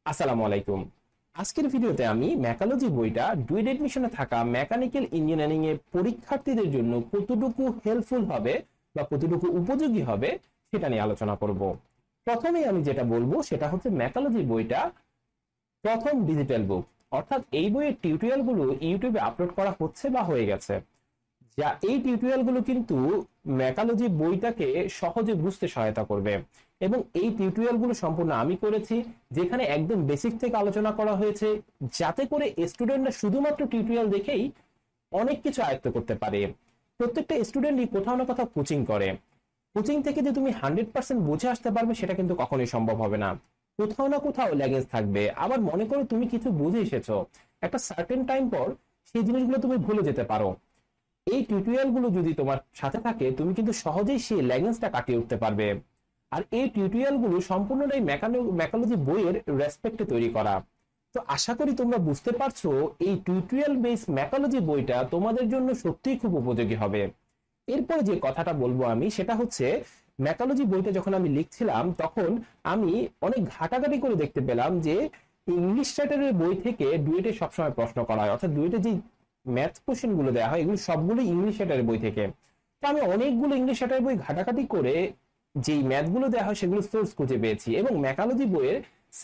আসসালামু আলাইকুম। আজকের ভিডিওতে আমি ম্যাকালজি বইটা ডুয়েট এডমিশনে থাকা মেকানিক্যাল ইঞ্জিনিয়ারিং এর পরীক্ষার্থীদের জন্য কতটুকু হেল্পফুল হবে বা কতটুকু উপযোগী হবে সেটা নিয়ে আলোচনা করব। প্রথমেই আমি যেটা বলবো সেটা হচ্ছে ম্যাকালজি বইটা প্রথম ডিজিটাল বুক, অর্থাৎ এই বইয়ের টিউটোরিয়াল গুলো ইউটিউবে আপলোড করা হচ্ছে বা হয়ে গেছে। যা এই টিউটোরিয়াল গুলো কিন্তু ম্যাকালজি বইটাকে সহজে বুঝতে সহায়তা করবে এবং এই টিউটোরিয়াল গুলো সম্পূর্ণ আমি করেছি, যেখানে একদম বেসিক থেকে আলোচনা করা হয়েছে, যাতে করে স্টুডেন্টরা শুধুমাত্র টিউটোরিয়াল দেখেই অনেক কিছু আয়ত্ত করতে পারে। প্রত্যেকটা স্টুডেন্টই কোথাও না কোথাও কোচিং করে, কোচিং থেকে যে তুমি 100% বুঝে আসতে পারবে সেটা কিন্তু কখনোই সম্ভব হবে না। কোথাও না কোথাও ল্যাগেজ থাকবে। আবার মনে করো তুমি কিছু বুঝে এসেছো, একটা সার্টেন টাইম পর সেই জিনিসগুলো তুমি ভুলে যেতে পারো। এই টিউটোরিয়াল গুলো যদি তোমার সাথে থাকে তুমি কিন্তু সহজেই সেই ল্যাগেন্সটা কাটিয়ে উঠতে পারবে। আর এই টিউটোরিয়াল গুলো সম্পূর্ণটাই ম্যাকালজি বইয়ের রেসপেক্টে তৈরি করা। তো আশা করি তোমরা বুঝতে পারছো এই টিউটোরিয়াল বেস ম্যাকালজি বইটা তোমাদের জন্য সত্যিই খুব উপযোগী হবে। এরপরে যে কথাটা বলবো আমি সেটা হচ্ছে, ম্যাকালজি বইটা যখন আমি লিখছিলাম তখন আমি অনেক ঘাটাঘাটি করে দেখতে পেলাম যে ইংলিশ চ্যাটারের বই থেকে ডুয়েটে সবসময় প্রশ্ন করা হয়, অর্থাৎ ডুয়েটে যে ম্যাথ কোশ্চেন গুলো দেওয়া হয় এগুলো সবগুলো ইংলিশ চ্যাটারের বই থেকে। তো আমি অনেকগুলো ইংলিশ চ্যাটারের বই ঘাটাঘাটি করে যেই ম্যাথ গুলো দেওয়া হয় সেগুলো সোর্স খুঁজে পেয়েছি, এবং ম্যাকালজি বইয়ের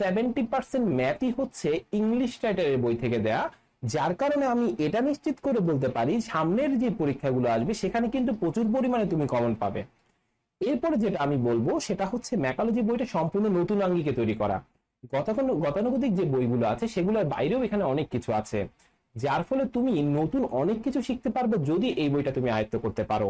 70% ম্যাথই হচ্ছে ইংলিশ চ্যাটারের বই থেকে দেয়া। যার কারণে আমি এটা নিশ্চিত করে বলতে পারি সামনের যে পরীক্ষাগুলো আসবে সেখানে কিন্তু প্রচুর পরিমাণে তুমি কমন পাবে। এরপরে যেটা আমি বলবো সেটা হচ্ছে ম্যাকালজি বইটা সম্পূর্ণ নতুন আঙ্গিকে তৈরি করা। গতানুগতিক যে বইগুলো আছে সেগুলোর বাইরেও এখানে অনেক কিছু আছে, যার ফলে তুমি নতুন অনেক কিছু শিখতে পারবে যদি এই বইটা তুমি আয়ত্ত করতে পারো।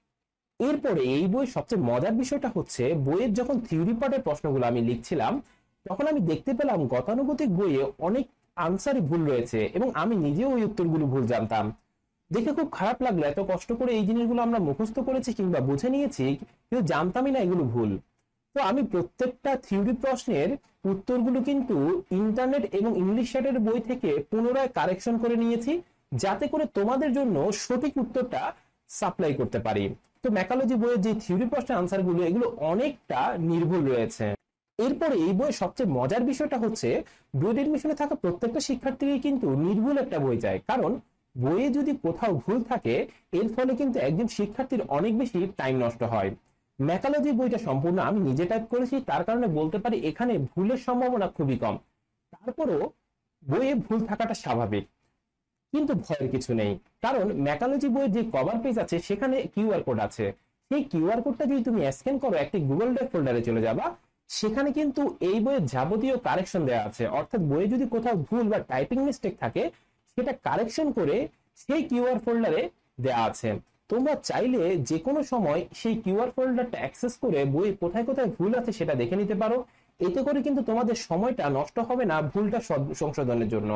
এরপরে এই বইয়ের সবচেয়ে মজার বিষয়টা হচ্ছে, বইয়ের যখন থিওরি পার্টের প্রশ্নগুলো আমি লিখছিলাম তখন আমি দেখতে পেলাম গতানুগতিক বইয়ে অনেক আনসারই ভুল রয়েছে, এবং আমি নিজেও ওই উত্তরগুলো ভুল জানতাম। দেখে খুব খারাপ লাগলো, এত কষ্ট করে এই জিনিসগুলো আমরা মুখস্থ করেছি কিংবা বুঝে নিয়েছি, কিন্তু জানতামই না এগুলো ভুল। তো আমি প্রত্যেকটা থিওরি প্রশ্নের উত্তরগুলো কিন্তু ইন্টারনেট এবং ইংলিশ চ্যাটের বই থেকে পুনরায় কারেকশন করে নিয়েছি, যাতে করে তোমাদের জন্য সঠিক উত্তরটা সাপ্লাই করতে পারি। তো ম্যাকালজি বইয়ের যে থিওরি প্রশ্নের আনসার গুলো এগুলো অনেকটা নির্ভুল রয়েছে। এরপরে এই বইয়ের সবচেয়ে মজার বিষয়টা হচ্ছে, ডুয়েট এডমিশনে থাকা প্রত্যেকটা শিক্ষার্থীকে কিন্তু নির্ভুল একটা বই চায়, কারণ বইয়ে যদি কোথাও ভুল থাকে এর ফলে কিন্তু একজন শিক্ষার্থীর অনেক বেশি টাইম নষ্ট হয়। ম্যাকালজি বইটা সম্পূর্ণ আমি নিজে টাইপ করেছি, তার কারণে বলতে পারি এখানে ভুলের সম্ভাবনা খুবই কম। তারপরেও বইয়ে ভুল থাকাটা স্বাভাবিক, কিন্তু ভয়ের কিছু নেই, কারণ ম্যাকালজি বইয়ের যে কভার পেজ আছে সেখানে কিউআর কোড আছে। সেই কিউআর কোডটা যদি তুমি স্ক্যান করো একটি গুগল ড্রাইভ ফোল্ডারে চলে যাবা, সেখানে কিন্তু এই বইয়ের যাবতীয় কারেকশন দেওয়া আছে, অর্থাৎ বইয়ে যদি কোথাও ভুল বা টাইপিং মিস্টেক থাকে সেটা কারেকশন করে সেই কিউআর ফোল্ডারে দেওয়া আছে। তোমরা চাইলে যে কোনো সময় সেই কিউআর ফোল্ডারটা অ্যাক্সেস করে বই কোথায় কোথায় ভুল আছে সেটা দেখে নিতে পারো। এতে করে কিন্তু তোমাদের সময়টা নষ্ট হবে না ভুলটা সংশোধনের জন্য।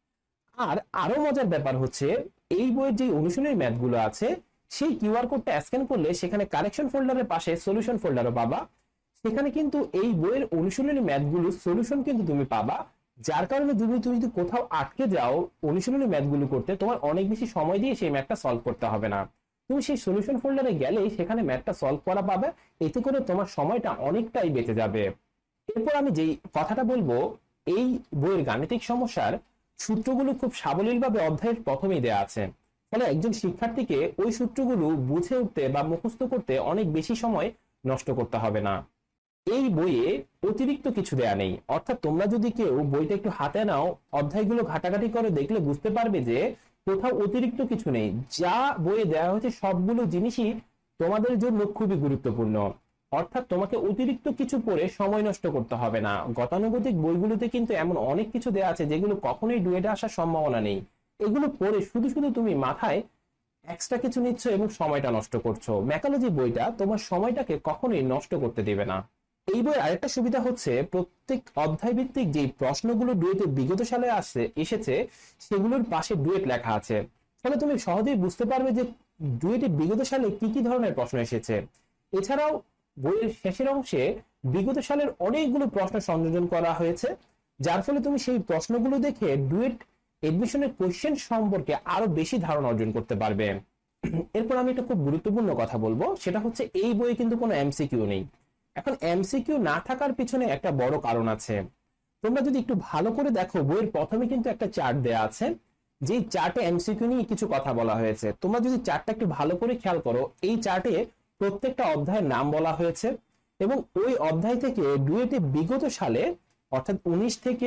আর আরো মজার ব্যাপার হচ্ছে, এই বইয়ের যে অনুশীলনী ম্যাথগুলো আছে সেই কিউআর কোডটা স্ক্যান করলে সেখানে কারেকশন ফোল্ডারের পাশে সলিউশন ফোল্ডারও পাবা। সেখানে কিন্তু এই বইয়ের অনুশীলনী ম্যাথগুলো সলিউশন কিন্তু তুমি পাবা, যার কারণে তুমি তুমি যদি কোথাও আটকে যাও অনুশীলনী ম্যাথগুলো করতে, তোমার অনেক বেশি সময় দিয়ে সেই ম্যাথটা সলভ করতে হবে না। তুমি সেই সলিউশন ফোল্ডারে গেলেই সেখানে ম্যাথটা সলভ করা পাবে, এতে করে তোমার সময়টা অনেকটাই বেঁচে যাবে। এরপর আমি যেই কথাটা বলবো, এই বইয়ের গাণিতিক সমস্যার সূত্রগুলো খুব সাবলীলভাবে অধ্যায়ের প্রথমেই দেওয়া আছে, ফলে একজন শিক্ষার্থীকে ওই সূত্রগুলো বুঝে উঠতে বা মুখস্থ করতে অনেক বেশি সময় নষ্ট করতে হবে না। এই বইয়ে অতিরিক্ত কিছু দেয়া নেই, অর্থাৎ তোমরা যদি কেউ বইটা একটু হাতে নাও অধ্যায়গুলো ঘাটাঘাটি করে দেখলে বুঝতে পারবে যে কোথাও অতিরিক্ত কিছু নেই। যা বইয়ে দেওয়া হয়েছে সবগুলো জিনিসই তোমাদের জন্য খুবই গুরুত্বপূর্ণ, অর্থাৎ তোমাকে অতিরিক্ত কিছু পড়ে সময় নষ্ট করতে হবে না। গতানুগতিক বইগুলোতে কিন্তু এমন অনেক কিছু দেওয়া আছে যেগুলো কখনোই ডুয়েটে আসার সম্ভাবনা নেই। এগুলো পড়ে শুধু শুধু তুমি মাথায় এক্সট্রা কিছু নিচ্ছ এবং সময়টা নষ্ট করছো। ম্যাকালজি বইটা তোমার সময়টাকে কখনোই নষ্ট করতে দিবে না। এই বইয়ের আরেকটা সুবিধা হচ্ছে, প্রত্যেক অধ্যায় ভিত্তিক যে প্রশ্নগুলো ডুয়েটে বিগত সালে এসেছে সেগুলোর পাশে ডুয়েট লেখা আছে, ফলে তুমি সহজেই বুঝতে পারবে যে ডুয়েটে বিগত সালে কি কি ধরনের প্রশ্ন এসেছে। এছাড়াও বইয়ের শেষের অংশে বিগত সালের অনেকগুলো প্রশ্ন সংযোজন করা হয়েছে, যার ফলে তুমি সেই প্রশ্নগুলো দেখে ডুয়েট এডমিশনের কোশ্চেন সম্পর্কে আরো বেশি ধারণা অর্জন করতে পারবে। এরপর আমি একটা খুব গুরুত্বপূর্ণ কথা বলবো, সেটা হচ্ছে এই বইয়ে কিন্তু কোনো এমসিকিউ নেই। এখন এমসিকিউ না থাকার পিছনে একটা বড় কারণ আছে। তোমরা যদি একটু ভালো করে দেখো, বইয়ের প্রথমে কিন্তু একটা চার্ট দেয়া আছে, যেই চার্টে এমসিকিউ নিয়ে কিছু কথা বলা হয়েছে। তোমরা যদি চার্টটা একটু ভালো করে খেয়াল করো, এই চার্টে প্রত্যেকটা অধ্যায়ের নাম বলা হয়েছে এবং ওই অধ্যায় থেকে ডুয়েটে বিগত সালে অর্থাৎ 19 থেকে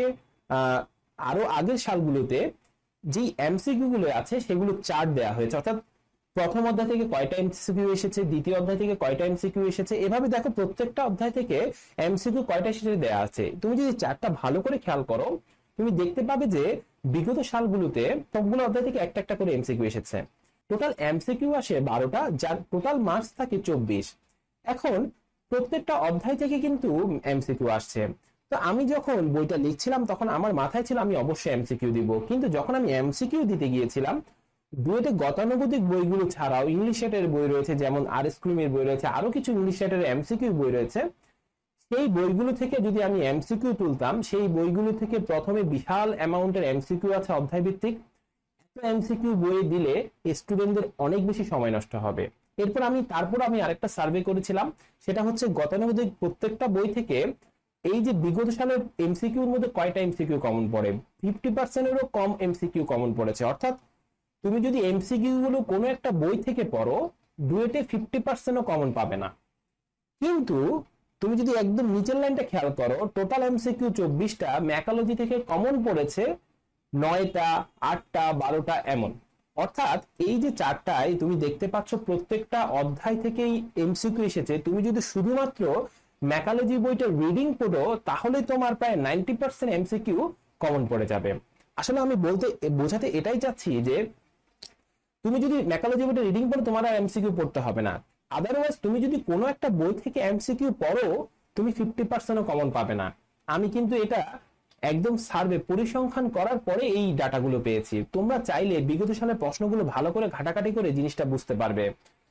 আরো আগের সালগুলোতে যেই এমসিকিউ গুলো আছে সেগুলো চার্ট দেওয়া হয়েছে, অর্থাৎ প্রথম অধ্যায় থেকে কয়টা এমসিকিউ এসেছে, দ্বিতীয় অধ্যায় থেকে কয়টা এমসিকিউ এসেছে, এভাবে দেখো প্রত্যেকটা অধ্যায় থেকে এমসিকিউ কয়টা সেটা দেওয়া আছে। তুমি যদি চার্টটা ভালো করে খেয়াল করো, তুমি দেখতে পাবে যে বিগত সালগুলোতে সবগুলো অধ্যায় থেকে একটা একটা করে এমসিকিউ এসেছে। টোটাল এমসিকিউ আসে 12টা, যার টোটাল মার্কস থাকে 24। এখন প্রত্যেকটা অধ্যায় থেকে কিন্তু এমসিকিউ আসছে। তো আমি যখন বইটা লিখছিলাম তখন আমার মাথায় ছিল আমি অবশ্যই এমসিকিউ দিব, কিন্তু যখন আমি এমসিকিউ দিতে গিয়েছিলাম, ডুয়েটে গতানুগতিক বইগুলো ছাড়াও ইংলিশ রেটের বই রয়েছে, যেমন আর এস ক্লুমের বই রয়েছে, আরো কিছু ইংলিশ রেটের এমসিকিউ বই রয়েছে। সেই বইগুলো থেকে যদি আমি এমসিকিউ তুলতাম, সেই বইগুলো থেকে প্রথমে বিশাল অ্যামাউন্টের এমসিকিউ আছে অধ্যায় ভিত্তিক। এমসিকিউ বই দিলে স্টুডেন্টদের অনেক বেশি সময় নষ্ট হবে। তারপর আমি আরেকটা সার্ভে করেছিলাম, সেটা হচ্ছে গতানুগতিক প্রত্যেকটা বই থেকে এই যে বিগত সালের এমসিকিউর মধ্যে কয়টা এমসিকিউ কমন পড়ে। 50%-এরও কম এমসিকিউ কমন পড়েছে। অর্থাৎ তুমি যদি এমসিকিউ গুলো কোনো একটা বই থেকে পড়ো, ডুয়েটে 50%-ও কমন পাবে না। কিন্তু তুমি যদি একদম নিচের লাইনটা খেয়াল করো, টোটাল এমসিকিউ 24টা, ম্যাকালজি থেকে কমন পড়েছে 9টা, 8টা, 12টা এমন। অর্থাৎ এই যে চারটায় তুমি দেখতে পাচ্ছ প্রত্যেকটা অধ্যায় থেকেই এমসিকিউ এসেছে। তুমি যদি শুধুমাত্র ম্যাকালজি বইটা রিডিং পড়ো, তাহলে তোমার প্রায় 90% এমসিকিউ কমন পড়ে যাবে। আসলে আমি বোঝাতে এটাই চাচ্ছি যে তুমি যদি ম্যাকালজি বইটা রিডিং পড়ো, তোমার আর এমসিকিউ পড়তে হবে না। আদারওয়াইজ তুমি যদি কোনো একটা বই থেকে এমসিকিউ পড়ো, তুমি 50%-ও কমন পাবে না। আমি কিন্তু এটা একদম সার্ভে পরিসংখ্যান করার পরে এই ডাটাগুলো পেয়েছি। তোমরা চাইলে বিগত সালের প্রশ্নগুলো ভালো করে ঘাটাঘাটি করে জিনিসটা বুঝতে পারবে।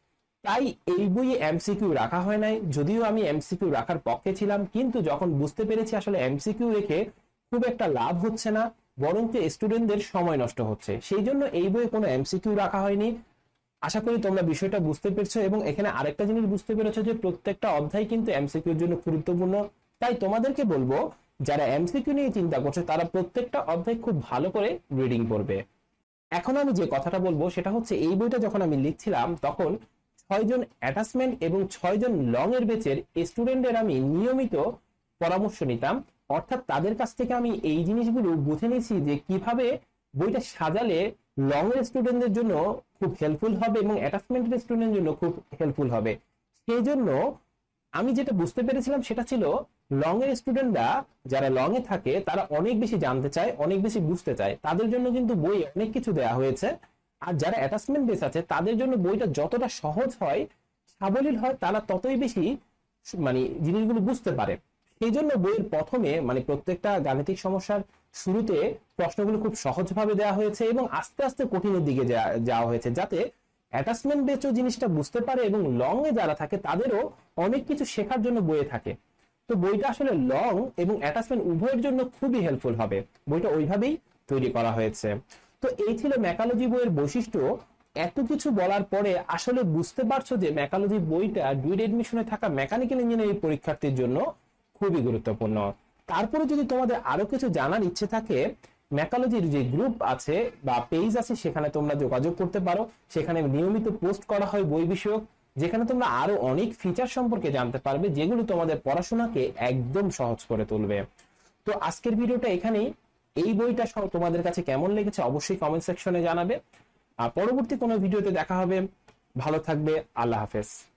তাই এই বইয়ে এমসিকিউ রাখা হয় নাই, যদিও আমি এমসিকিউ রাখার পক্ষে ছিলাম, কিন্তু যখন বুঝতে পেরেছি আসলে এমসিকিউ রেখে খুব একটা লাভ হচ্ছে না, বরঞ্চ স্টুডেন্টদের সময় নষ্ট হচ্ছে, সেই জন্য এই বইয়ে কোনো এমসিকিউ রাখা হয়নি। আশা করি তোমরা বিষয়টা বুঝতে পেরেছো এবং এখানে আরেকটা জিনিস বুঝতে পেরেছো যে প্রত্যেকটা অধ্যায় কিন্তু এমসিকিউর জন্য গুরুত্বপূর্ণ। তাই তোমাদেরকে বলবো, যারা এমসিকিউ নিয়ে চিন্তা করছে তারা প্রত্যেকটা অধ্যায় খুব ভালো করে রিডিং করবে। এখন আমি যে কথাটা বলবো সেটা হচ্ছে, এই বইটা যখন আমি লিখছিলাম তখন 6 জন অ্যাটাচমেন্ট এবং 6 জন লং এর ব্যাচের স্টুডেন্টদের আমি নিয়মিত পরামর্শ নিতাম। অর্থাৎ তাদের কাছ থেকে আমি এই জিনিসগুলো বুঝে নিয়েছি যে কিভাবে বইটা সাজালে লং এর স্টুডেন্টদের জন্য খুব হেল্পফুল হবে এবং অ্যাটাচমেন্টের স্টুডেন্টের জন্য খুব হেল্পফুল হবে। সেই জন্য আমি যেটা বুঝতে পেরেছিলাম সেটা ছিল, লং এর স্টুডেন্টরা যারা লং এ থাকে তারা অনেক বেশি জানতে চায়, অনেক বেশি বুঝতে চায়, তাদের জন্য কিন্তু বই অনেক কিছু দেওয়া হয়েছে। আর যারা অ্যাটাচমেন্ট বেস আছে তাদের জন্য বইটা যতটা সহজ হয়, সাবলীল হয়, তারা ততই বেশি জিনিসগুলো বুঝতে পারে। সেই জন্য বইয়ের প্রথমে প্রত্যেকটা গাণিতিক সমস্যার শুরুতে প্রশ্নগুলো খুব সহজভাবে দেওয়া হয়েছে এবং আস্তে আস্তে কঠিনের দিকে যাওয়া হয়েছে, যাতে অ্যাটাচমেন্ট বেসও জিনিসটা বুঝতে পারে এবং লং এ যারা থাকে তাদেরও অনেক কিছু শেখার জন্য বইয়ে থাকে। তো বইটা আসলে লং এবং অ্যাটাচমেন্ট উভয়ের জন্য খুবই হেল্পফুল হবে, বইটা ওইভাবেই তৈরি করা হয়েছে। তো এই ছিল ম্যাকালজি বইয়ের বৈশিষ্ট্য। এত কিছু বলার পরে আসলে বুঝতে পারছো যে ম্যাকালজি বইটা ডুয়েট এডমিশনে থাকা মেকানিক্যাল ইঞ্জিনিয়ারিং পরীক্ষার্থীর জন্য খুবই গুরুত্বপূর্ণ। তারপরে যদি তোমাদের আরো কিছু জানার ইচ্ছে থাকে, ম্যাকালজির যে গ্রুপ আছে বা পেজ আছে সেখানে তোমরা যোগাযোগ করতে পারো। সেখানে নিয়মিত পোস্ট করা হয় বই বিষয়ক, যেখানে তোমরা আরো অনেক ফিচার সম্পর্কে জানতে পারবে, যেগুলো তোমাদের পড়াশোনাকে একদম সহজ করে তুলবে। তো আজকের ভিডিওটা এখানেই। এই বইটা তোমাদের কাছে কেমন লেগেছে অবশ্যই কমেন্ট সেকশনে জানাবে। আর পরবর্তী কোনো ভিডিওতে দেখা হবে। ভালো থাকবে। আল্লাহ হাফেজ।